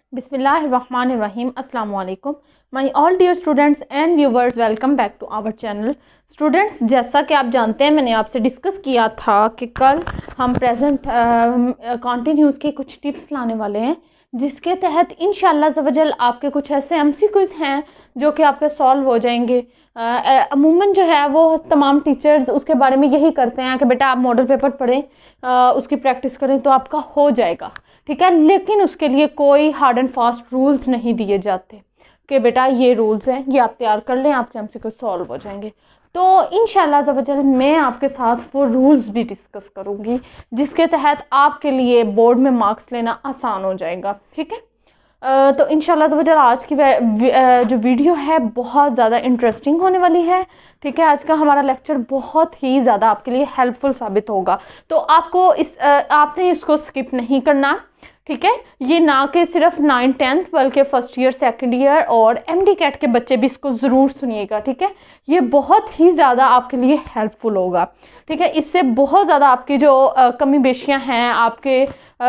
बिस्मिल्लाहिर्रहमानिर्रहीम। अस्सलाम वालेकुम my all dear students and viewers, welcome back to our channel. Students, जैसा कि आप जानते हैं, मैंने आपसे डिस्कस किया था कि कल हम प्रेजेंट कॉन्टिन्यूस के कुछ टिप्स लाने वाले हैं, जिसके तहत इंशाअल्लाह ज़वजल आपके कुछ ऐसे एमसीक्यूज़ हैं जो कि आपके सॉल्व हो जाएंगे। अमूमन जो है वो तमाम टीचर्स उसके बारे में यही करते हैं कि बेटा आप मॉडल पेपर पढ़ें, उसकी प्रैक्टिस करें तो आपका हो जाएगा, ठीक है। लेकिन उसके लिए कोई हार्ड एंड फास्ट रूल्स नहीं दिए जाते कि बेटा ये रूल्स हैं, ये आप तैयार कर लें, आपके एमसीक्यू सॉल्व हो जाएंगे। तो इंशाअल्लाह ज़वजल मैं आपके साथ वो रूल्स भी डिस्कस करूँगी जिसके तहत आपके लिए बोर्ड में मार्क्स लेना आसान हो जाएगा, ठीक है। तो इंशाअल्लाह ज़वजल आज की जो वीडियो है बहुत ज़्यादा इंटरेस्टिंग होने वाली है, ठीक है। आज का हमारा लेक्चर बहुत ही ज़्यादा आपके लिए हेल्पफुल साबित होगा, तो आपने इसको स्किप नहीं करना, ठीक है। ये ना कि सिर्फ 9th 10th बल्कि फर्स्ट ईयर, सेकंड ईयर और mdcat के बच्चे भी इसको ज़रूर सुनिएगा, ठीक है। ये बहुत ही ज़्यादा आपके लिए हेल्पफुल होगा, ठीक है। इससे बहुत ज़्यादा आपकी जो कमी बेशियाँ हैं, आपके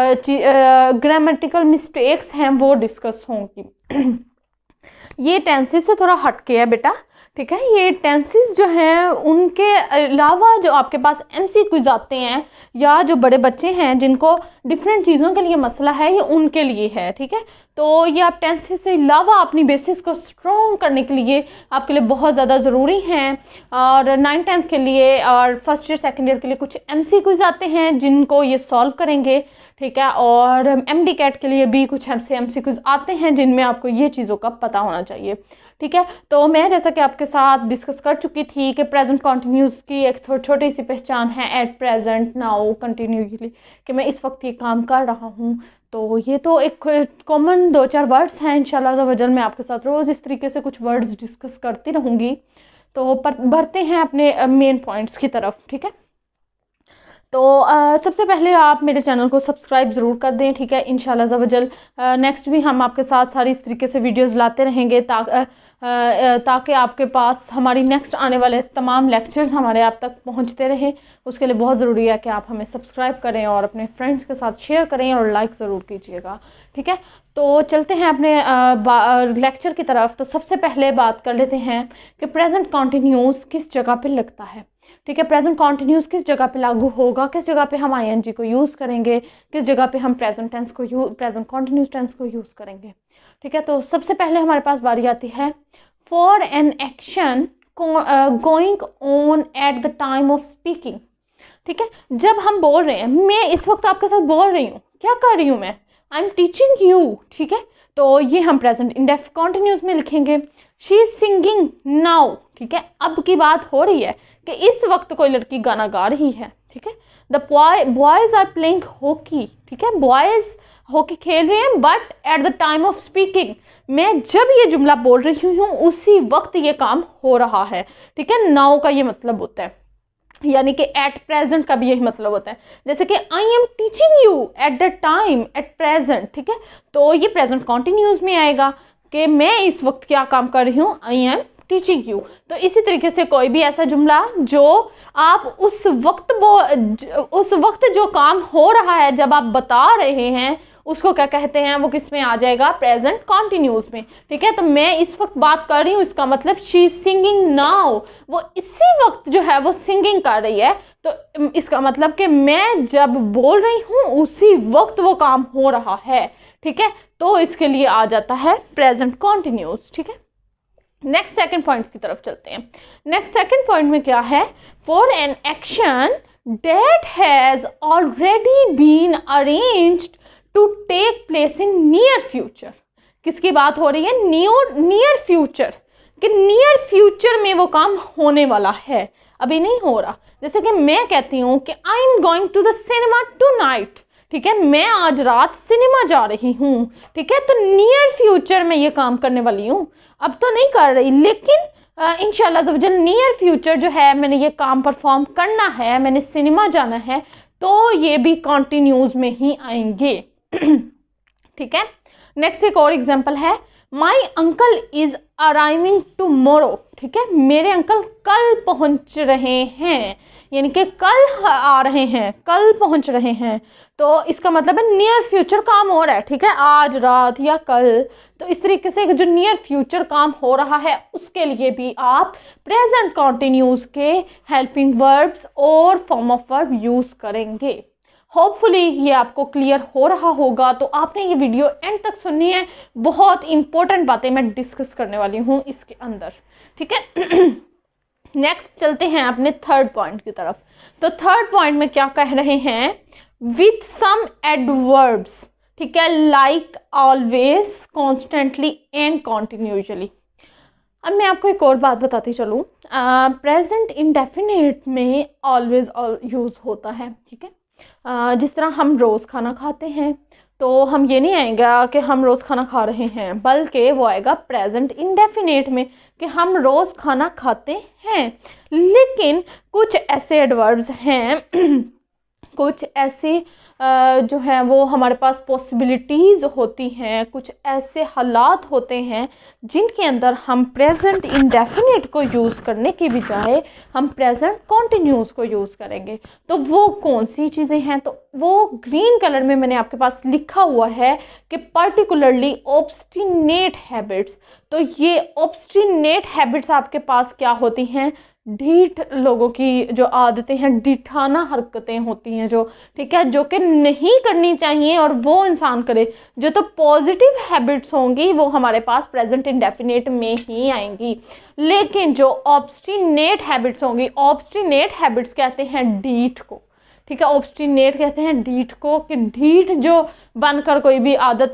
ग्रामेटिकल मिस्टेक्स हैं, वो डिस्कस होंगी। ये टेंसेस से थोड़ा हटके है बेटा, ठीक है। ये टेंसेस जो हैं उनके अलावा जो आपके पास एमसीक्यूज आते हैं या जो बड़े बच्चे हैं जिनको डिफरेंट चीज़ों के लिए मसला है, ये उनके लिए है, ठीक है। तो ये आप टेंसेस से अलावा अपनी बेसिस को स्ट्रॉन्ग करने के लिए आपके लिए बहुत ज़्यादा ज़रूरी हैं। और 9th 10th के लिए और फर्स्ट ईयर सेकंड ईयर के लिए कुछ एमसीक्यूज आते हैं जिनको ये सॉल्व करेंगे, ठीक है। और mdcat के लिए भी कुछ ऐसे एमसीक्यूज आते हैं जिनमें आपको ये चीज़ों का पता होना चाहिए, ठीक है। तो मैं जैसा कि आपके साथ डिस्कस कर चुकी थी कि प्रेजेंट कॉन्टिन्यूस की एक छोटी सी पहचान है एट प्रेजेंट, नाउ, कंटिन्यूसली, कि मैं इस वक्त ये काम कर रहा हूँ। तो ये तो एक कॉमन 2-4 वर्ड्स हैं। इंशाल्लाह ज़वजल मैं आपके साथ रोज़ इस तरीके से कुछ वर्ड्स डिस्कस करती रहूँगी। तो बढ़ते हैं अपने मेन पॉइंट्स की तरफ, ठीक है। तो सबसे पहले आप मेरे चैनल को सब्सक्राइब ज़रूर कर दें, ठीक है। इंशाल्लाह ज़वजल नेक्स्ट भी हम आपके साथ सारी इस तरीके से वीडियोस लाते रहेंगे ताकि आपके पास हमारी नेक्स्ट आने वाले तमाम लेक्चर्स हमारे आप तक पहुंचते रहे। उसके लिए बहुत ज़रूरी है कि आप हमें सब्सक्राइब करें और अपने फ्रेंड्स के साथ शेयर करें और लाइक ज़रूर कीजिएगा, ठीक है। तो चलते हैं अपने लेक्चर की तरफ। तो सबसे पहले बात कर लेते हैं कि प्रेजेंट कॉन्टिन्यूस किस जगह पे लगता है, ठीक है। प्रेजेंट कॉन्टिन्यूस किस जगह पे लागू होगा, किस जगह पे हम ing को यूज़ करेंगे, किस जगह पे हम प्रेजेंट कॉन्टिन्यूस टेंस को यूज़ करेंगे, ठीक है। तो सबसे पहले हमारे पास बारी आती है for an action going on at the time of speaking, ठीक है। जब हम बोल रहे हैं, मैं इस वक्त आपके साथ बोल रही हूँ, क्या कर रही हूँ मैं, आई एम टीचिंग यू, ठीक है। तो ये हम प्रेजेंट इंडेफिनिट कॉन्टिन्यूस में लिखेंगे। शी इज सिंगिंग नाउ, ठीक है। अब की बात हो रही है कि इस वक्त कोई लड़की गाना गा रही है, ठीक है। The boys are playing hockey, ठीक है। बॉयज हॉकी खेल रहे हैं, but at the time of speaking, मैं जब ये जुमला बोल रही हूँ उसी वक्त ये काम हो रहा है, ठीक है। नाउ का ये मतलब होता है, यानी कि एट प्रेजेंट का भी यही मतलब होता है। जैसे कि I am teaching you at the time at present, ठीक है। तो ये प्रेजेंट कॉन्टिन्यूस में आएगा कि मैं इस वक्त क्या काम कर रही हूँ, आई एम टीचिंग यू। तो इसी तरीके से कोई भी ऐसा जुमला जो आप उस वक्त जो काम हो रहा है जब आप बता रहे हैं, उसको क्या कहते हैं, वो किस में आ जाएगा, प्रेजेंट कॉन्टिन्यूस में, ठीक है। तो मैं इस वक्त बात कर रही हूँ, इसका मतलब शी इज सिंगिंग नाउ, वो इसी वक्त जो है वो सिंगिंग कर रही है। तो इसका मतलब कि मैं जब बोल रही हूँ उसी वक्त वो काम हो रहा है, ठीक है। तो इसके लिए आ जाता है प्रेजेंट कॉन्टिन्यूस, ठीक है। नेक्स्ट सेकंड पॉइंट्स की तरफ चलते हैं। नेक्स्ट सेकंड पॉइंट में क्या है, for an action that has already been arranged to take place in near future. किसकी बात हो रही है, नियर फ्यूचर, कि नियर फ्यूचर में वो काम होने वाला है, अभी नहीं हो रहा। जैसे कि मैं कहती हूँ कि I am going to the cinema tonight, ठीक है, मैं आज रात सिनेमा जा रही हूँ, ठीक है। तो नियर फ्यूचर में ये काम करने वाली हूँ, अब तो नहीं कर रही, लेकिन इंशाल्लाह ज़वजल नियर फ्यूचर जो है मैंने ये काम परफॉर्म करना है, मैंने सिनेमा जाना है, तो ये भी कॉन्टिन्यूस में ही आएंगे, ठीक है। नेक्स्ट एक और एग्जाम्पल है, my uncle is arriving tomorrow, ठीक है, मेरे अंकल कल पहुंच रहे हैं, यानी कि कल आ रहे हैं, कल पहुंच रहे हैं। तो इसका मतलब है नियर फ्यूचर काम हो रहा है, ठीक है, आज रात या कल। तो इस तरीके से जो नियर फ्यूचर काम हो रहा है उसके लिए भी आप प्रेजेंट कॉन्टिन्यूस के हेल्पिंग वर्ब्स और फॉर्म ऑफ वर्ब यूज करेंगे। होपफुली ये आपको क्लियर हो रहा होगा। तो आपने ये वीडियो एंड तक सुननी है, बहुत इंपॉर्टेंट बातें मैं डिस्कस करने वाली हूँ इसके अंदर, ठीक है। नेक्स्ट चलते हैं अपने थर्ड पॉइंट की तरफ। तो थर्ड पॉइंट में क्या कह रहे हैं, विथ सम एडवर्ब्स, ठीक है, like always, constantly and continuously. अब मैं आपको एक और बात बताती चलूँ, प्रेजेंट इंडेफिनिट में ऑलवेज यूज होता है, ठीक है। जिस तरह हम रोज़ खाना खाते हैं, तो हम ये नहीं आएगा कि हम रोज़ खाना खा रहे हैं, बल्कि वो आएगा प्रेजेंट इंडेफिनिट में कि हम रोज़ खाना खाते हैं। लेकिन कुछ ऐसे एडवर्ब्स हैं कुछ ऐसी जो है वो हमारे पास पॉसिबिलिटीज़ होती हैं, कुछ ऐसे हालात होते हैं जिनके अंदर हम प्रेजेंट इंडेफिनिट को यूज़ करने की बजाय हम प्रेजेंट कॉन्टिन्यूस को यूज़ करेंगे। तो वो कौन सी चीज़ें हैं, तो वो ग्रीन कलर में मैंने आपके पास लिखा हुआ है कि पर्टिकुलरली ऑब्स्टिनेट हैबिट्स। तो ये ऑब्स्टिनेट हैबिट्स आपके पास क्या होती हैं, ढीठ लोगों की जो आदतें हैं, ढीठाना हरकतें होती हैं जो, ठीक है, जो कि नहीं करनी चाहिए और वो इंसान करे। जो तो पॉजिटिव हैबिट्स होंगी वो हमारे पास प्रेजेंट इंडेफिनिट में ही आएंगी। लेकिन जो ऑब्स्टिनेट हैबिट्स होंगी, ऑब्स्टिनेट हैबिट्स कहते हैं ढीठ को, ठीक है, ऑब्स्टिनेट कहते हैं ढीठ को, कि ढीठ जो बनकर कोई भी आदत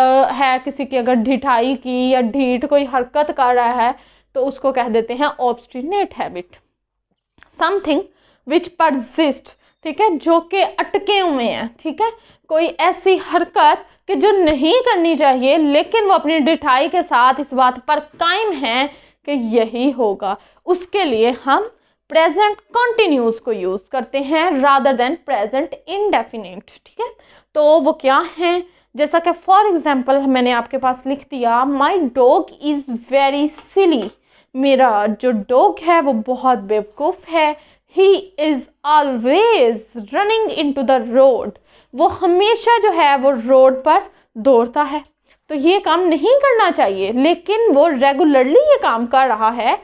है किसी की, अगर ढिठाई की या ढीठ कोई हरकत कर रहा है तो उसको कह देते हैं obstinate habit. Something which persist, ठीक है, जो कि अटके हुए हैं, ठीक है, कोई ऐसी हरकत कि जो नहीं करनी चाहिए लेकिन वो अपनी ढिठाई के साथ इस बात पर कायम है कि यही होगा, उसके लिए हम प्रेजेंट कॉन्टिन्यूस को यूज करते हैं रादर देन प्रेजेंट इंडेफिनिट, ठीक है। तो वो क्या है, जैसा कि फॉर एग्जाम्पल मैंने आपके पास लिख दिया, my dog is very silly, मेरा जो डॉग है वो बहुत बेवकूफ़ है। He is always running into the road, वो हमेशा जो है वो रोड पर दौड़ता है। तो ये काम नहीं करना चाहिए लेकिन वो रेगुलरली ये काम कर रहा है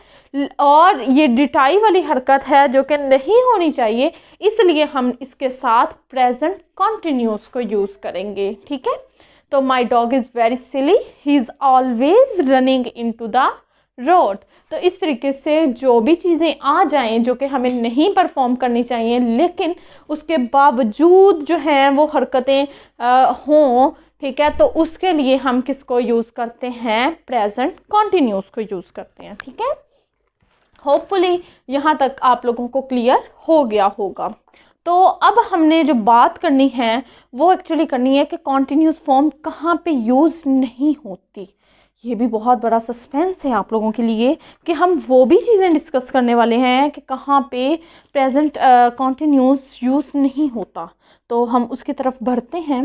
और ये डिटाई वाली हरकत है जो कि नहीं होनी चाहिए, इसलिए हम इसके साथ प्रेजेंट कॉन्टिन्यूस को यूज़ करेंगे, ठीक है। तो my dog is very silly, he is always running into the road. तो इस तरीके से जो भी चीज़ें आ जाएं जो कि हमें नहीं परफॉर्म करनी चाहिए लेकिन उसके बावजूद जो हैं वो हरकतें हों, ठीक है, तो उसके लिए हम किसको यूज़ करते हैं, प्रेजेंट कॉन्टिन्यूस को यूज़ करते हैं, ठीक है। होपफुली यहाँ तक आप लोगों को क्लियर हो गया होगा। तो अब हमने जो बात करनी है वो एक्चुअली करनी है कि कॉन्टिन्यूस फॉर्म कहाँ पे यूज़ नहीं होती। ये भी बहुत बड़ा सस्पेंस है आप लोगों के लिए कि हम वो भी चीज़ें डिस्कस करने वाले हैं कि कहाँ पे प्रेजेंट कॉन्टिन्यूस यूज़ नहीं होता। तो हम उसकी तरफ बढ़ते हैं।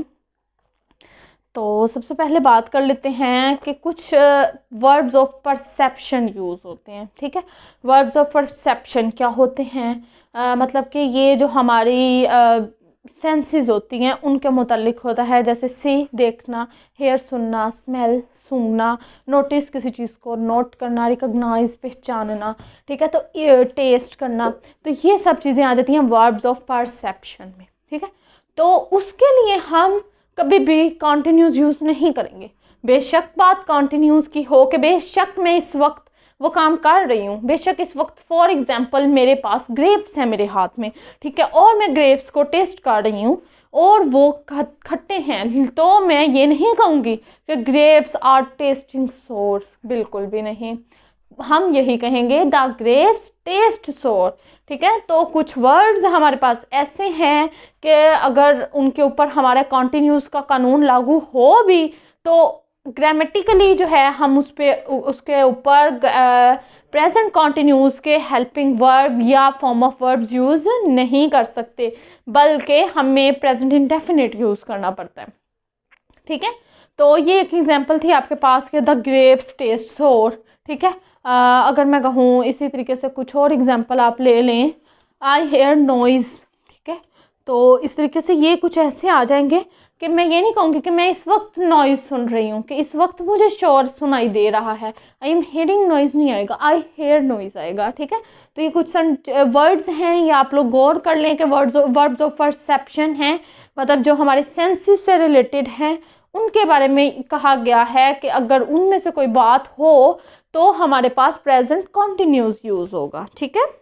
तो सबसे पहले बात कर लेते हैं कि कुछ वर्ब्स ऑफ परसेप्शन यूज़ होते हैं, ठीक है। वर्ब्स ऑफ परसेप्शन क्या होते हैं, मतलब कि ये जो हमारी सेंसेस होती हैं उनके मुतालिक होता है, जैसे सी देखना, हेयर सुनना, स्मेल सूंघना, नोटिस किसी चीज़ को नोट करना, रिकॉग्नाइज पहचानना, ठीक है, तो टेस्ट करना। तो ये सब चीज़ें आ जाती हैं वर्ब्स ऑफ परसेप्शन में, ठीक है। तो उसके लिए हम कभी भी कॉन्टिन्यूस यूज़ नहीं करेंगे। बेशक बात कॉन्टिन्यूस की हो कि बेशक मैं इस वक्त वो काम कर रही हूँ, बेशक इस वक्त फॉर एग्जांपल मेरे पास ग्रेप्स हैं मेरे हाथ में, ठीक है, और मैं ग्रेप्स को टेस्ट कर रही हूँ और वो खट्टे हैं, तो मैं ये नहीं कहूँगी कि ग्रेप्स आर टेस्टिंग सोर, बिल्कुल भी नहीं। हम यही कहेंगे द ग्रेप्स टेस्ट सोर, ठीक है। तो कुछ वर्ड्स हमारे पास ऐसे हैं कि अगर उनके ऊपर हमारा कॉन्टिन्यूस का कानून लागू हो भी तो ग्रामेटिकली जो है हम उसके ऊपर प्रेजेंट कॉन्टिन्यूस के हेल्पिंग वर्ब या फॉर्म ऑफ वर्ब्स यूज़ नहीं कर सकते, बल्कि हमें प्रेजेंट इंडेफिनिट यूज़ करना पड़ता है, ठीक है। तो ये एक एग्जांपल थी आपके पास कि द ग्रेप्स टेस्ट सोर, ठीक है। अगर मैं कहूँ इसी तरीके से कुछ और एग्जांपल आप ले लें, आई हेयर नॉइज़, ठीक है। तो इस तरीके से ये कुछ ऐसे आ जाएंगे कि मैं ये नहीं कहूँगी कि मैं इस वक्त नॉइज़ सुन रही हूँ, कि इस वक्त मुझे शोर सुनाई दे रहा है, आई एम हेयरिंग नॉइज़ नहीं आएगा, आई हेयर नॉइज़ आएगा, ठीक है। तो ये कुछ वर्ड्स हैं, ये आप लोग गौर कर लें कि वर्ब्स ऑफ परसेप्शन हैं, मतलब जो हमारे सेंसेस से रिलेटेड हैं उनके बारे में कहा गया है कि अगर उनमें से कोई बात हो तो हमारे पास प्रेजेंट कॉन्टिन्यूस यूज होगा, ठीक है।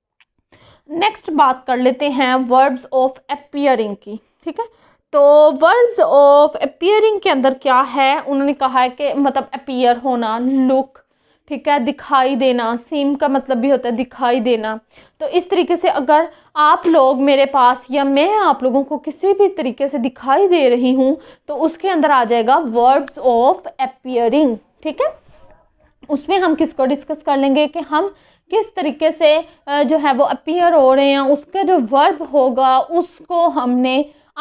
नेक्स्ट बात कर लेते हैं वर्ब्स ऑफ अपीयरिंग की, ठीक है। तो वर्ब्स ऑफ अपीयरिंग के अंदर क्या है, उन्होंने कहा है कि मतलब अपीयर होना, लुक, ठीक है, दिखाई देना, सीम का मतलब भी होता है दिखाई देना। तो इस तरीके से अगर आप लोग मेरे पास या मैं आप लोगों को किसी भी तरीके से दिखाई दे रही हूँ तो उसके अंदर आ जाएगा वर्ब्स ऑफ अपीयरिंग, ठीक है। उसमें हम किसको डिस्कस कर लेंगे कि हम किस तरीके से जो है वो अपीयर हो रहे हैं, उसका जो वर्ब होगा उसको हमने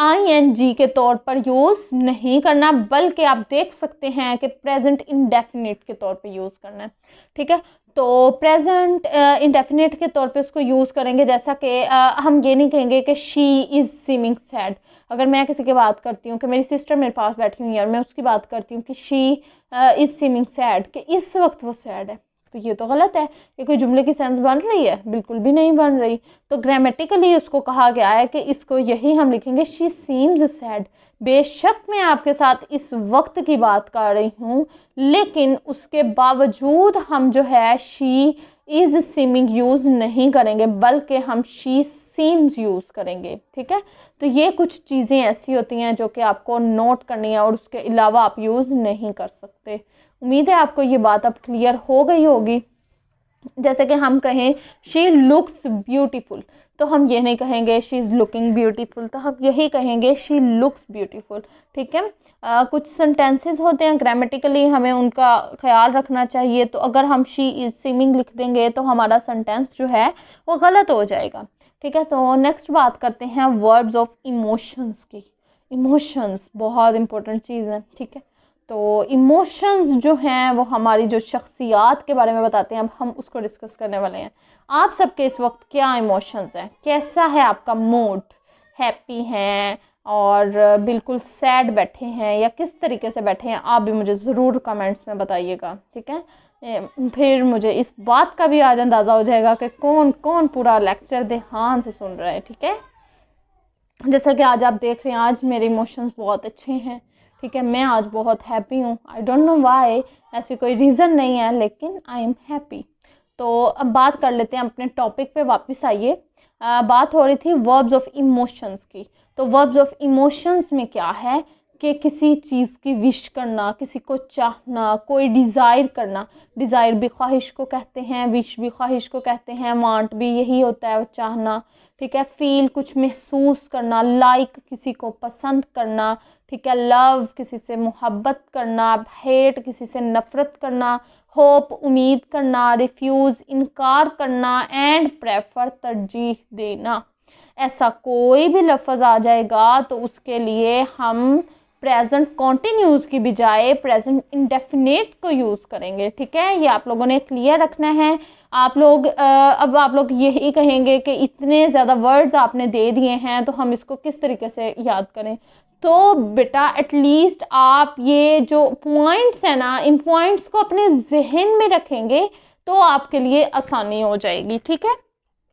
ING के तौर पर यूज़ नहीं करना, बल्कि आप देख सकते हैं कि प्रेजेंट इंडेफिनिट के तौर पे यूज़ करना है, ठीक है। तो प्रेजेंट इंडेफिनिट के तौर पे उसको यूज़ करेंगे, जैसा कि हम ये नहीं कहेंगे कि शी इज़ सीमिंग सैड। अगर मैं किसी की बात करती हूँ कि मेरी सिस्टर मेरे पास बैठी हुई है और मैं उसकी बात करती हूँ कि शी इज़ सीमिंग सैड, कि इस वक्त वो सैड है, तो ये तो गलत है। ये कोई जुमले की सेंस बन रही है? बिल्कुल भी नहीं बन रही। तो ग्रामेटिकली उसको कहा गया है कि इसको यही हम लिखेंगे, शी सीम्स सैड। बेशक मैं आपके साथ इस वक्त की बात कर रही हूँ, लेकिन उसके बावजूद हम जो है शी इज़ सीमिंग यूज़ नहीं करेंगे, बल्कि हम शी सीम्स यूज़ करेंगे, ठीक है। तो ये कुछ चीज़ें ऐसी होती हैं जो कि आपको नोट करनी है और उसके अलावा आप यूज़ नहीं कर सकते। उम्मीद है आपको ये बात अब क्लियर हो गई होगी। जैसे कि हम कहें शी लुक्स ब्यूटीफुल, तो हम ये नहीं कहेंगे शी इज़ लुकिंग ब्यूटीफुल, तो हम यही कहेंगे शी लुक्स ब्यूटीफुल, ठीक है। कुछ सेंटेंसेस होते हैं ग्रामेटिकली हमें उनका ख्याल रखना चाहिए, तो अगर हम शी इज़ सीमिंग लिख देंगे तो हमारा सेंटेंस जो है वो गलत हो जाएगा, ठीक है। तो नेक्स्ट बात करते हैं वर्ब्स ऑफ इमोशंस की। इमोशंस बहुत इंपॉर्टेंट चीज़ है, ठीक है। तो इमोशंस जो हैं वो हमारी जो शख्सियात के बारे में बताते हैं, अब हम उसको डिस्कस करने वाले हैं। आप सबके इस वक्त क्या इमोशंस हैं, कैसा है आपका मूड, हैप्पी हैं और बिल्कुल सैड बैठे हैं या किस तरीके से बैठे हैं, आप भी मुझे ज़रूर कमेंट्स में बताइएगा, ठीक है। फिर मुझे इस बात का भी आज अंदाज़ा हो जाएगा कि कौन कौन पूरा लेक्चर ध्यान से सुन रहा है, ठीक है। जैसा कि आज आप देख रहे हैं, आज मेरे इमोशंस बहुत अच्छे हैं, ठीक है। मैं आज बहुत हैप्पी हूँ, आई डोंट नो व्हाई, ऐसी कोई रीज़न नहीं है, लेकिन आई एम हैप्पी। तो अब बात कर लेते हैं अपने टॉपिक पे वापस आइए। बात हो रही थी वर्ब्स ऑफ इमोशंस की। तो वर्ब्स ऑफ इमोशंस में क्या है कि किसी चीज़ की विश करना, किसी को चाहना, कोई डिज़ायर करना। डिज़ायर भी ख्वाहिश को कहते हैं, विश भी ख्वाहिश को कहते हैं, वांट भी यही होता है चाहना, ठीक है। फील कुछ महसूस करना, लाइक किसी को पसंद करना, ठीक है। लव किसी से मोहब्बत करना, हेट किसी से नफ़रत करना, होप उम्मीद करना, रिफ्यूज़ इनकार करना, एंड प्रेफर तरजीह देना। ऐसा कोई भी लफ्ज़ आ जाएगा तो उसके लिए हम प्रेजेंट कॉन्टिन्यूस की बजाय प्रेजेंट इंडेफिनिट को यूज़ करेंगे, ठीक है। ये आप लोगों ने क्लियर रखना है। आप लोग अब आप लोग यही कहेंगे कि इतने ज़्यादा वर्ड्स आपने दे दिए हैं तो हम इसको किस तरीके से याद करें। तो बेटा एटलीस्ट आप ये जो पॉइंट्स हैं ना, इन पॉइंट्स को अपने जहन में रखेंगे तो आपके लिए आसानी हो जाएगी, ठीक है।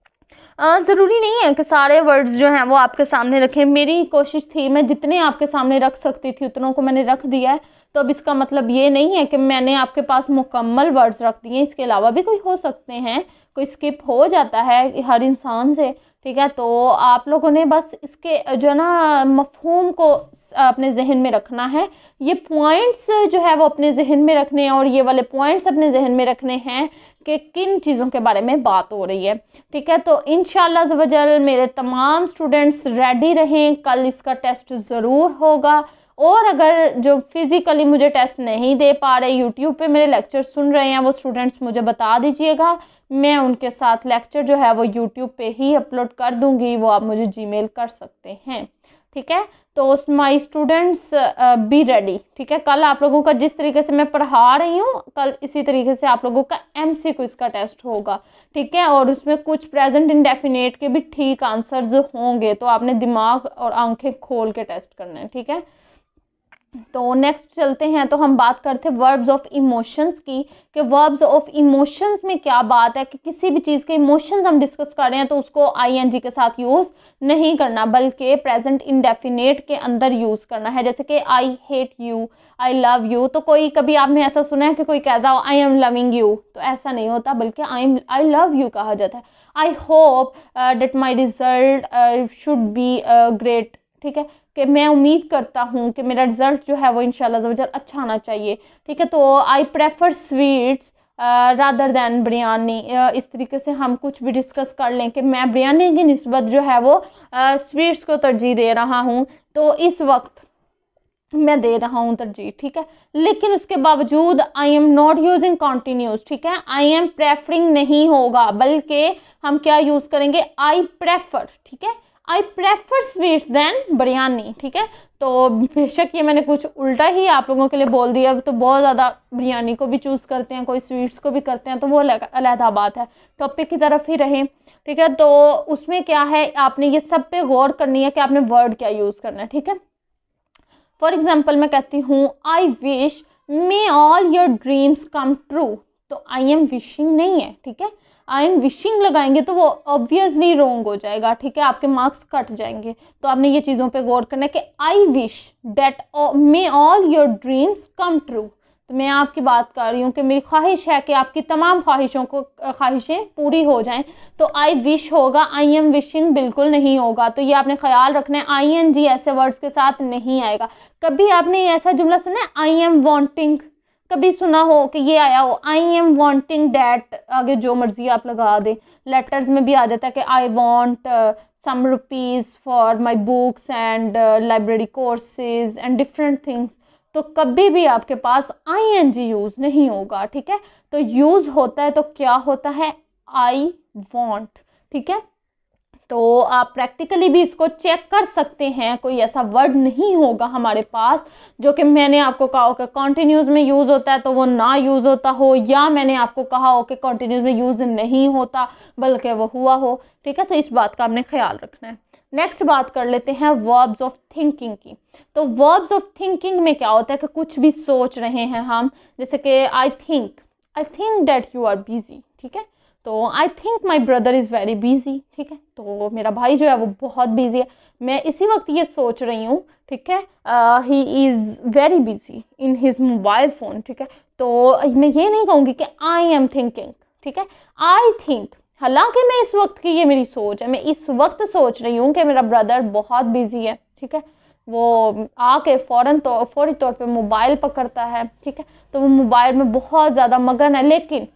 ज़रूरी नहीं है कि सारे वर्ड्स जो हैं वो आपके सामने रखें। मेरी कोशिश थी मैं जितने आपके सामने रख सकती थी उतनों को मैंने रख दिया है। तो अब इसका मतलब ये नहीं है कि मैंने आपके पास मुकम्मल वर्ड्स रख दिए, इसके अलावा भी कोई हो सकते हैं, कोई स्किप हो जाता है हर इंसान से, ठीक है। तो आप लोगों ने बस इसके जो है ना मफ़हूम को अपने जहन में रखना है। ये पॉइंट्स जो है वो अपने जहन में रखने हैं और ये वाले पॉइंट्स अपने जहन में रखने हैं कि किन चीज़ों के बारे में बात हो रही है, ठीक है। तो इंशाल्लाह ज़वजल मेरे तमाम स्टूडेंट्स रेडी रहें, कल इसका टेस्ट ज़रूर होगा। और अगर जो फिज़िकली मुझे टेस्ट नहीं दे पा रहे, यूट्यूब पे मेरे लेक्चर सुन रहे हैं, वो स्टूडेंट्स मुझे बता दीजिएगा, मैं उनके साथ लेक्चर जो है वो यूट्यूब पे ही अपलोड कर दूँगी, वो आप मुझे जीमेल कर सकते हैं, ठीक है। तो माई स्टूडेंट्स बी रेडी, ठीक है। कल आप लोगों का जिस तरीके से मैं पढ़ा रही हूँ, कल इसी तरीके से आप लोगों का MCQ का टेस्ट होगा, ठीक है। और उसमें कुछ प्रेजेंट इंडेफिनेट के भी ठीक आंसर्स होंगे, तो आपने दिमाग और आंखें खोल के टेस्ट करना है, ठीक है। तो नेक्स्ट चलते हैं, तो हम बात करते हैं वर्ब्स ऑफ इमोशंस की, कि वर्ब्स ऑफ इमोशंस में क्या बात है कि किसी भी चीज़ के इमोशंस हम डिस्कस कर रहे हैं तो उसको ING के साथ यूज़ नहीं करना, बल्कि प्रेजेंट इंडेफिनेट के अंदर यूज़ करना है। जैसे कि I hate you, I love you, तो कोई कभी आपने ऐसा सुना है कि कोई कहता हो आई एम लविंग यू, तो ऐसा नहीं होता, बल्कि आई लव यू कहा जाता है। I hope that my result should be great, ठीक है, कि मैं उम्मीद करता हूँ कि मेरा रिजल्ट जो है वो इंशाल्लाह ज़वजल अच्छा आना चाहिए, ठीक है। तो I prefer sweets rather than biryani, इस तरीके से हम कुछ भी डिस्कस कर लें कि मैं बिरयानी की निस्बत जो है वो स्वीट्स को तरजीह दे रहा हूँ, तो इस वक्त मैं दे रहा हूँ तरजीह, ठीक है। लेकिन उसके बावजूद I am not using continuous, ठीक है, आई एम प्रेफरिंग नहीं होगा, बल्कि हम क्या यूज़ करेंगे, आई प्रेफर, ठीक है, I prefer sweets than biryani, ठीक है। तो बेशक ये मैंने कुछ उल्टा ही आप लोगों के लिए बोल दिया, तो बहुत ज़्यादा बिरयानी को भी चूज़ करते हैं, कोई स्वीट्स को भी करते हैं, तो वो अलहदा बात है, टॉपिक की तरफ ही रहें, ठीक है। तो उसमें क्या है, आपने ये सब पे गौर करनी है कि आपने वर्ड क्या यूज़ करना है, ठीक है। फॉर एग्जाम्पल मैं कहती हूँ I wish may all your dreams come true, तो आई एम विशिंग नहीं है, ठीक है। आई एम विशिंग लगाएंगे तो वो ऑब्वियसली रॉन्ग हो जाएगा, ठीक है, आपके मार्क्स कट जाएंगे। तो आपने ये चीज़ों पे गौर करना है कि I wish that may all your dreams come true, तो मैं आपकी बात कर रही हूँ कि मेरी ख्वाहिश है कि आपकी तमाम ख्वाहिशें पूरी हो जाएं, तो आई विश होगा, आई एम विशिंग बिल्कुल नहीं होगा। तो ये आपने ख्याल रखना है, ING ऐसे वर्ड्स के साथ नहीं आएगा। कभी आपने ऐसा जुमला सुना है आई एम वॉन्टिंग, कभी सुना हो कि ये आया हो आई एम वॉन्टिंग डैट, आगे जो मर्जी आप लगा दें, लेटर्स में भी आ जाता है कि I want some rupees for my books and library courses and different things, तो कभी भी आपके पास ING यूज़ नहीं होगा, ठीक है। तो यूज़ होता है तो क्या होता है, आई वॉन्ट, ठीक है। तो आप प्रैक्टिकली भी इसको चेक कर सकते हैं, कोई ऐसा वर्ड नहीं होगा हमारे पास जो कि मैंने आपको कहा हो कि कॉन्टिन्यूस में यूज़ होता है तो वो ना यूज़ होता हो, या मैंने आपको कहा हो कि कॉन्टिन्यूस में यूज़ नहीं होता बल्कि वो हुआ हो, ठीक है। तो इस बात का आपने ख्याल रखना है। नेक्स्ट बात कर लेते हैं वर्ब्स ऑफ थिंकिंग की। तो वर्ब्स ऑफ थिंकिंग में क्या होता है कि कुछ भी सोच रहे हैं हम, जैसे कि I think that you are busy, ठीक है। तो I think my brother is very busy, ठीक है, तो मेरा भाई जो है वो बहुत बिजी है, मैं इसी वक्त ये सोच रही हूँ, ठीक है, he is very busy in his mobile phone, ठीक है। तो मैं ये नहीं कहूँगी कि आई एम थिंकिंग, ठीक है, आई थिंक, हालांकि मैं इस वक्त की, ये मेरी सोच है, मैं इस वक्त सोच रही हूँ कि मेरा ब्रदर बहुत बिजी है, ठीक है, वो आके फौरी तौर पे मोबाइल पकड़ता है, ठीक है, तो वो मोबाइल में बहुत ज़्यादा मगन है, लेकिन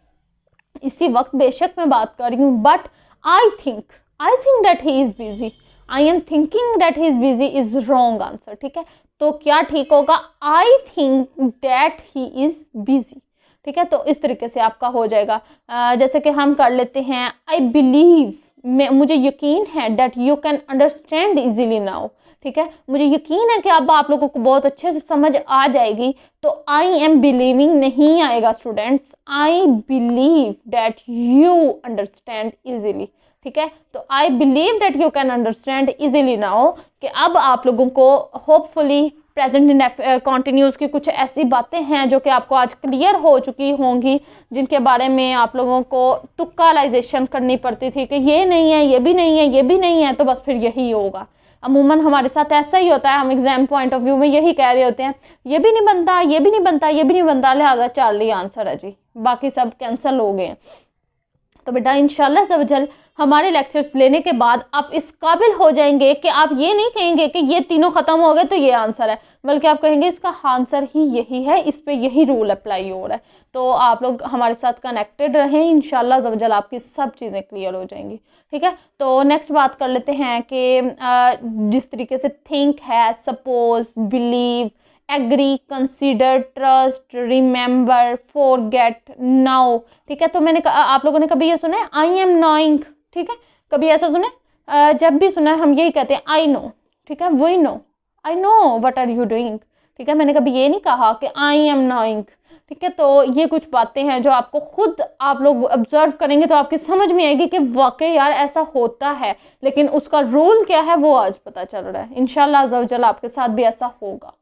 इसी वक्त बेशक मैं बात कर रही हूँ, but I think that he is busy, I am thinking that he is busy is wrong answer, ठीक है। तो क्या ठीक होगा, I think that he is busy, ठीक है। तो इस तरीके से आपका हो जाएगा। जैसे कि हम कर लेते हैं आई बिलीव, मुझे यकीन है, that you can understand easily now, ठीक है, मुझे यकीन है कि अब आप लोगों को बहुत अच्छे से समझ आ जाएगी। तो आई एम बिलीविंग नहीं आएगा students, I believe that you understand easily, ठीक है। तो I believe that you can understand easily now, कि अब आप लोगों को होपफुली प्रेजेंट कॉन्टिन्यूस की कुछ ऐसी बातें हैं जो कि आपको आज क्लियर हो चुकी होंगी, जिनके बारे में आप लोगों को तुक्कालाइजेशन करनी पड़ती थी कि ये नहीं है, ये भी नहीं है, ये भी नहीं है, तो बस फिर यही होगा। अमूमन हमारे साथ ऐसा ही होता है, हम एग्जाम पॉइंट ऑफ व्यू में यही कह रहे होते हैं, ये भी नहीं बनता, ये भी नहीं बनता, ये भी नहीं बनता, लिहाजा चार्ली आंसर है जी, बाकी सब कैंसिल हो गए। तो बेटा इंशाल्लाह से वजल हमारे लेक्चर्स लेने के बाद आप इस काबिल हो जाएंगे कि आप ये नहीं कहेंगे कि ये तीनों ख़त्म हो गए तो ये आंसर है, बल्कि आप कहेंगे इसका आंसर ही यही है, इस पे यही रूल अप्लाई हो रहा है। तो आप लोग हमारे साथ कनेक्टेड रहें, इंशाल्लाह से वजल आपकी सब चीज़ें क्लियर हो जाएंगी, ठीक है। तो नेक्स्ट बात कर लेते हैं कि जिस तरीके से थिंक है, suppose, believe, agree, consider, trust, remember, forget, now, ठीक है। तो मैंने आप लोगों ने कभी ये सुना है आई एम नोइंग, ठीक है, कभी ऐसा सुना है? जब भी सुना है हम यही कहते हैं आई नो, ठीक है, we know, I know what are you doing, ठीक है, मैंने कभी ये नहीं कहा कि आई एम नोइंग, ठीक है। तो ये कुछ बातें हैं जो आपको खुद आप लोग ऑब्जर्व करेंगे तो आपकी समझ में आएगी कि वाकई यार ऐसा होता है, लेकिन उसका रूल क्या है वो आज पता चल रहा है। इंशाल्लाह अज़्ज़ा वजल आपके साथ भी ऐसा होगा।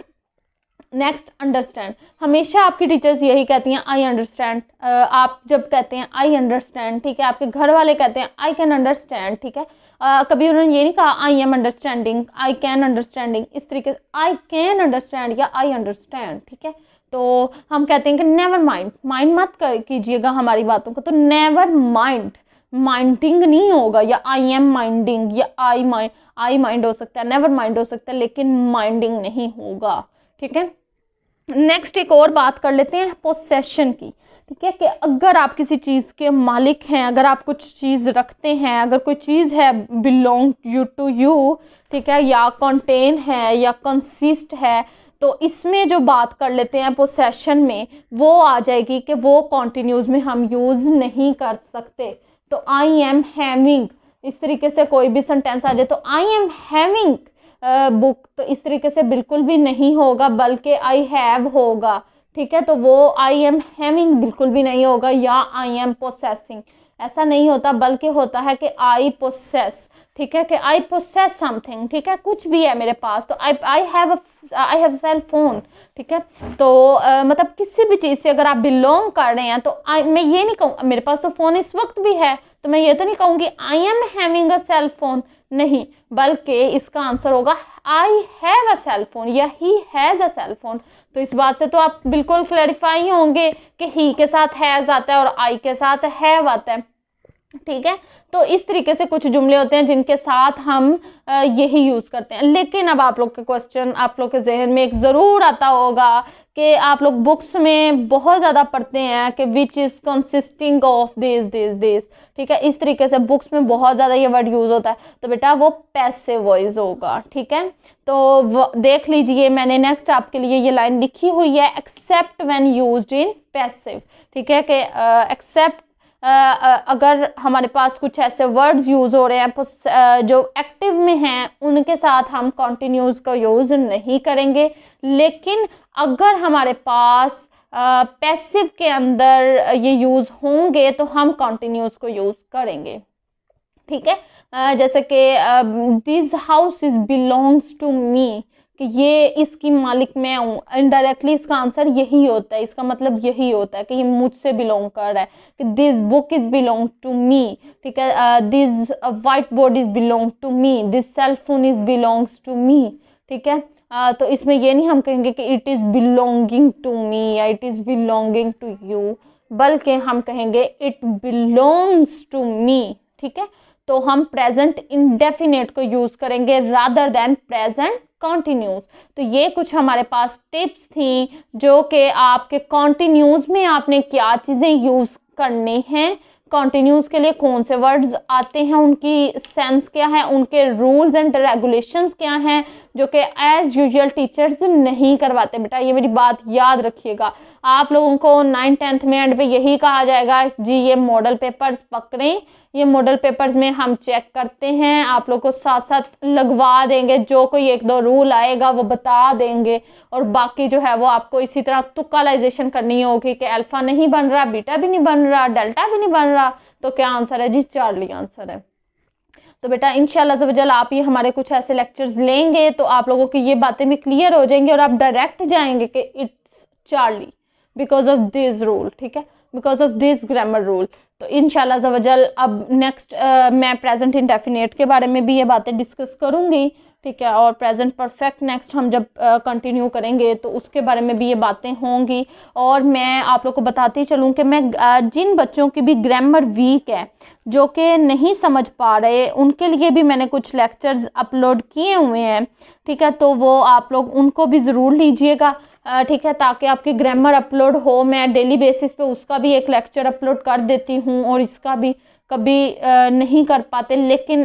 Next, understand. हमेशा आपकी टीचर्स यही कहती हैं आई अंडरस्टैंड। आप जब कहते हैं आई अंडरस्टैंड, ठीक है, आपके घर वाले कहते हैं आई कैन अंडरस्टैंड, ठीक है, कभी उन्होंने ये नहीं कहा I am understanding, I can understanding, इस तरीके से आई कैन अंडरस्टैंड या आई अंडरस्टैंड, ठीक है। तो हम कहते हैं कि नेवर माइंड, माइंड मत कीजिएगा हमारी बातों को, तो नेवर माइंड, माइंडिंग नहीं होगा, या आई एम माइंडिंग या आई माइंड हो सकता है, नेवर माइंड हो सकता है, लेकिन माइंडिंग नहीं होगा, ठीक है। नेक्स्ट एक और बात कर लेते हैं पोसेशन की, ठीक है, कि अगर आप किसी चीज़ के मालिक हैं, अगर आप कुछ चीज़ रखते हैं, अगर कोई चीज़ है बिलोंग यू टू यू, ठीक है, या कंटेन है या कंसिस्ट है, तो इसमें जो बात कर लेते हैं पोसेशन में वो आ जाएगी कि वो कॉन्टिन्यूज में हम यूज़ नहीं कर सकते। तो आई एम हैविंग, इस तरीके से कोई भी सेंटेंस आ जाए तो आई एम हैविंग बुक, तो इस तरीके से बिल्कुल भी नहीं होगा, बल्कि आई हैव होगा, ठीक है। तो वो आई एम हैविंग बिल्कुल भी नहीं होगा, या आई एम पोसेसिंग, ऐसा नहीं होता, बल्कि होता है कि आई पोसेस, ठीक है, कि आई पोसेस समथिंग, ठीक है, कुछ भी है मेरे पास, तो आई हैव सेल फोन, ठीक है। तो मतलब किसी भी चीज़ से अगर आप बिलोंग कर रहे हैं तो मैं ये नहीं कहूँ मेरे पास तो फ़ोन इस वक्त भी है, तो मैं ये तो नहीं कहूँगी I am having a cell phone, नहीं, बल्कि इसका आंसर होगा I have a cell phone या he has a cell phone. तो इस बात से तो आप बिल्कुल क्लैरिफाई होंगे कि ही के साथ हैज़ आता है और आई के साथ हैव आता है, ठीक है। तो इस तरीके से कुछ जुमले होते हैं जिनके साथ हम यही यूज़ करते हैं। लेकिन अब आप लोग के क्वेश्चन, आप लोग के जहन में एक ज़रूर आता होगा कि आप लोग बुक्स में बहुत ज़्यादा पढ़ते हैं कि which is consisting of this, ठीक है, इस तरीके से बुक्स में बहुत ज़्यादा ये वर्ड यूज़ होता है, तो बेटा वो पैसिव वॉइस होगा, ठीक है। तो देख लीजिए मैंने नेक्स्ट आपके लिए ये लाइन लिखी हुई है, except when used in passive, ठीक है, कि एक्सेप्ट अगर हमारे पास कुछ ऐसे वर्ड्स यूज़ हो रहे हैं जो एक्टिव में हैं, उनके साथ हम कॉन्टिन्यूज़ का यूज़ नहीं करेंगे, लेकिन अगर हमारे पास पैसिव के अंदर ये यूज़ होंगे तो हम कॉन्टिन्यूज़ को यूज़ करेंगे, ठीक है। जैसे कि this house is belongs to me, कि ये इसकी मालिक मैं हूँ, इनडायरेक्टली इसका आंसर यही होता है, इसका मतलब यही होता है कि ये मुझसे बिलोंग कर रहा है, कि this book is belong to me, ठीक है, this white board is belong to me, this cell phone is belongs to me, ठीक है। तो इसमें ये नहीं हम कहेंगे कि it is belonging to me या it is belonging to you, बल्कि हम कहेंगे इट बिलोंग्स टू मी, ठीक है। तो हम प्रेजेंट इंडेफिनेट को यूज़ करेंगे रादर देन प्रेजेंट कॉन्टिन्यूस। तो ये कुछ हमारे पास टिप्स थी जो कि आपके कॉन्टिन्यूस में आपने क्या चीज़ें यूज़ करनी हैं, कॉन्टिन्यूस के लिए कौन से वर्ड्स आते हैं, उनकी सेंस क्या है, उनके रूल्स एंड रेगुलेशंस क्या हैं, जो कि एज़ यूजुअल टीचर्स नहीं करवाते। बेटा ये मेरी बात याद रखिएगा, आप लोगों को 9th 10th में एंड पे यही कहा जाएगा जी ये मॉडल पेपर्स पकड़ें, ये मॉडल पेपर्स में हम चेक करते हैं, आप लोग को साथ साथ लगवा देंगे, जो कोई 1-2 रूल आएगा वो बता देंगे, और बाकी जो है वो आपको इसी तरह तुक्कालाइजेशन करनी होगी कि अल्फ़ा नहीं बन रहा, बीटा भी नहीं बन रहा, डेल्टा भी नहीं बन रहा, तो क्या आंसर है जी, चार्ली आंसर है। तो बेटा इंशाल्लाह ज़वजल आप ये हमारे कुछ ऐसे लेक्चर्स लेंगे तो आप लोगों की ये बातें भी क्लियर हो जाएंगी और आप डायरेक्ट जाएंगे कि it's Charlie because of this rule, ठीक है, because of this grammar rule. तो इंशाल्लाह ज़वजल अब नेक्स्ट मैं प्रेजेंट इंडेफिनिट के बारे में भी ये बातें डिस्कस करूँगी, ठीक है, और प्रेजेंट परफेक्ट नेक्स्ट हम जब कंटिन्यू करेंगे तो उसके बारे में भी ये बातें होंगी। और मैं आप लोग को बताती चलूँ कि मैं जिन बच्चों की भी ग्रामर वीक है, जो कि नहीं समझ पा रहे, उनके लिए भी मैंने कुछ लेक्चर्स अपलोड किए हुए हैं, ठीक है, तो वो आप लोग उनको भी ज़रूर लीजिएगा, ठीक है, ताकि आपकी ग्रामर अपलोड हो। मैं डेली बेसिस पे उसका भी एक लेक्चर अपलोड कर देती हूँ और इसका भी कभी नहीं कर पाते, लेकिन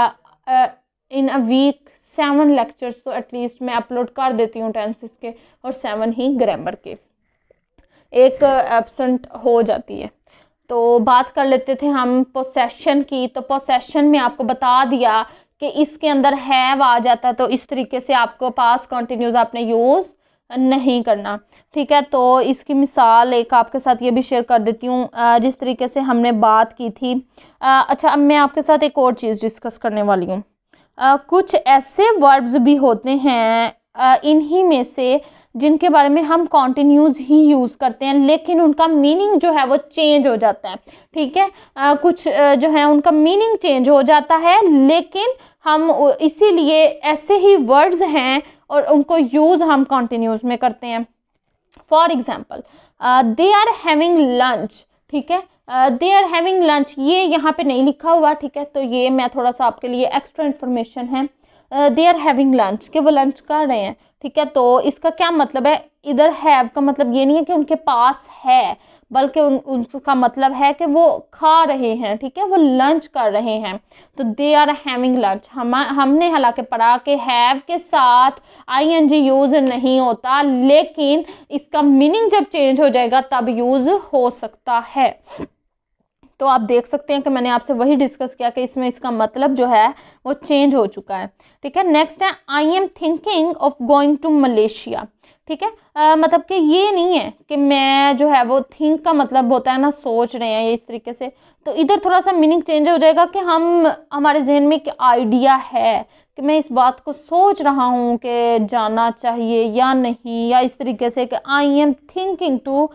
इन अ वीक 7 लेक्चर्स तो एटलीस्ट मैं अपलोड कर देती हूँ टेंसेस के, और 7 ही ग्रामर के, एक एब्सेंट हो जाती है। तो बात कर लेते थे हम पोसेशन की। तो पोसेशन में आपको बता दिया कि इसके अंदर हैव आ जाता तो इस तरीके से आपको पास्ट कंटिन्यूस आपने यूज़ नहीं करना। ठीक है, तो इसकी मिसाल एक आपके साथ ये भी शेयर कर देती हूँ, जिस तरीके से हमने बात की थी। अच्छा, अब मैं आपके साथ एक और चीज़ डिस्कस करने वाली हूँ। कुछ ऐसे वर्ब्स भी होते हैं इन्हीं में से जिनके बारे में हम कॉन्टिन्यूस ही यूज़ करते हैं, लेकिन उनका मीनिंग जो है वो चेंज हो जाता है। ठीक है, कुछ जो है उनका मीनिंग चेंज हो जाता है, लेकिन हम इसीलिए ऐसे ही वर्ड्स हैं और उनको यूज़ हम कॉन्टिन्यूस में करते हैं। For example, they are having lunch. ठीक है, दे आर हैविंग लंच, ये यहाँ पे नहीं लिखा हुआ। ठीक है, तो ये मैं थोड़ा सा आपके लिए एक्स्ट्रा इन्फॉर्मेशन है। दे आर हैविंग लंच, कि वो लंच कर रहे हैं। ठीक है, तो इसका क्या मतलब है? इधर हैव का मतलब ये नहीं है कि उनके पास है, बल्कि उनका मतलब है कि वो खा रहे हैं। ठीक है, वो लंच कर रहे हैं, तो दे आर हैविंग लंच। हमने हालांकि पढ़ा कि हैव के साथ ing यूज़ नहीं होता, लेकिन इसका मीनिंग जब चेंज हो जाएगा तब यूज़ हो सकता है। तो आप देख सकते हैं कि मैंने आपसे वही डिस्कस किया कि इसमें इसका मतलब जो है वो चेंज हो चुका है। ठीक है, नेक्स्ट है I am thinking of going to Malaysia. ठीक है, मतलब कि ये नहीं है कि मैं जो है वो थिंक का मतलब होता है ना सोच रहे हैं, ये इस तरीके से, तो इधर थोड़ा सा मीनिंग चेंज हो जाएगा कि हमारे जहन में एक आइडिया है कि मैं इस बात को सोच रहा हूँ कि जाना चाहिए या नहीं, या इस तरीके से कि I am thinking to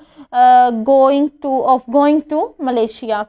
going to Malaysia.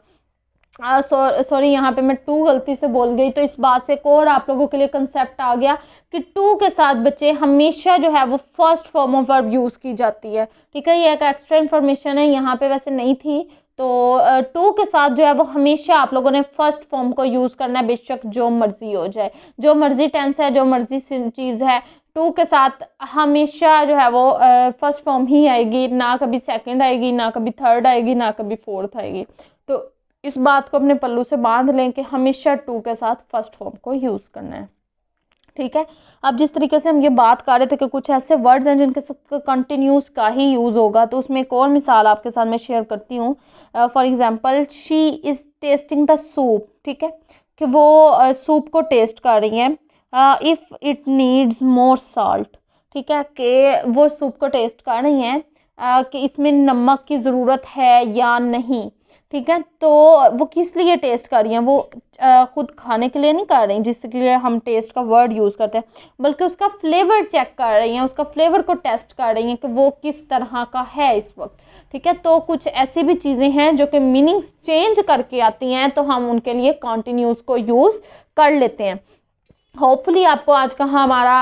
Sorry, यहाँ पे मैं टू गलती से बोल गई, तो इस बात से एक और आप लोगों के लिए कंसेप्ट आ गया कि टू के साथ बच्चे हमेशा जो है वो first form of verb use की जाती है। ठीक है, ये एक एक्स्ट्रा इन्फॉर्मेशन है, यहाँ पे वैसे नहीं थी। तो टू के साथ जो है वो हमेशा आप लोगों ने फर्स्ट फॉर्म को यूज़ करना है, बेशक जो मर्जी हो जाए, जो मर्जी टेंस है, जो मर्जी चीज़ है, टू के साथ हमेशा जो है वो फर्स्ट फॉर्म ही आएगी, ना कभी सेकंड आएगी, ना कभी थर्ड आएगी, ना कभी फोर्थ आएगी। तो इस बात को अपने पल्लू से बांध लें कि हमेशा टू के साथ फर्स्ट फॉर्म को यूज़ करना है। ठीक है, अब जिस तरीके से हम ये बात कर रहे थे कि कुछ ऐसे वर्ड्स हैं जिनके साथ कंटिन्यूस का ही यूज़ होगा, तो उसमें एक और मिसाल आपके साथ मैं शेयर करती हूँ। For example, she is testing the soup. ठीक है, कि वो सूप को टेस्ट कर रही हैं। If it needs more salt. ठीक है, कि वो सूप को टेस्ट कर रही हैं कि इसमें नमक की ज़रूरत है या नहीं। ठीक है, तो वो किस लिए टेस्ट कर रही हैं? वो खुद खाने के लिए नहीं कर रही जिसके लिए हम टेस्ट का वर्ड यूज़ करते हैं, बल्कि उसका फ्लेवर चेक कर रही हैं, उसका फ्लेवर को टेस्ट कर रही हैं कि वो किस तरह का है इस वक्त। ठीक है, तो कुछ ऐसी भी चीज़ें हैं जो कि मीनिंग्स चेंज करके आती हैं, तो हम उनके लिए कॉन्टिन्यूस को यूज़ कर लेते हैं। होपफुली आपको आज का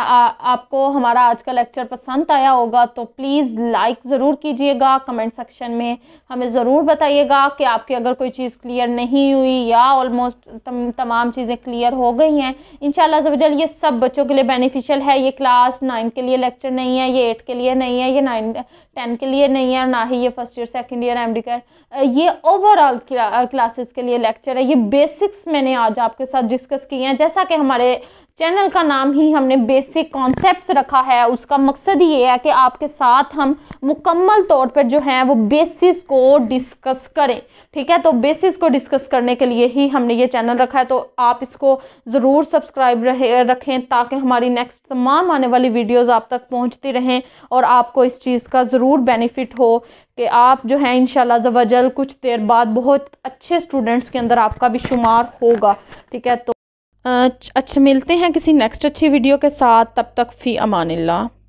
हमारा आज का लेक्चर पसंद आया होगा, तो प्लीज़ लाइक ज़रूर कीजिएगा। कमेंट सेक्शन में हमें ज़रूर बताइएगा कि आपकी अगर कोई चीज़ क्लियर नहीं हुई या ऑलमोस्ट तमाम चीज़ें क्लियर हो गई हैं। इंशाल्लाह ज़वजल ये सब बच्चों के लिए बेनिफिशियल है। ये क्लास 9 के लिए लेक्चर नहीं है, ये 8 के लिए नहीं है, ये 9-10 के लिए नहीं है, और ना ही ये first year second year mdcat, ये ओवरऑल क्लासेस के लिए लेक्चर है। ये बेसिक्स मैंने आज आपके साथ डिस्कस किए हैं। जैसा कि हमारे चैनल का नाम ही हमने बेसिक कॉन्सेप्ट्स रखा है, उसका मकसद ये है कि आपके साथ हम मुकम्मल तौर पर जो है वो बेसिस को डिस्कस करें। ठीक है, तो बेसिस को डिस्कस करने के लिए ही हमने ये चैनल रखा है, तो आप इसको ज़रूर सब्सक्राइब रखें ताकि हमारी नेक्स्ट तमाम आने वाली वीडियोस आप तक पहुंचती रहें और आपको इस चीज़ का ज़रूर बेनिफिट हो कि आप जो है इंशाल्लाह ज़वजल कुछ देर बाद बहुत अच्छे स्टूडेंट्स के अंदर आपका भी शुमार होगा। ठीक है, तो अच्छा, मिलते हैं किसी नेक्स्ट अच्छी वीडियो के साथ। तब तक फ़ी अमानिल्लाह।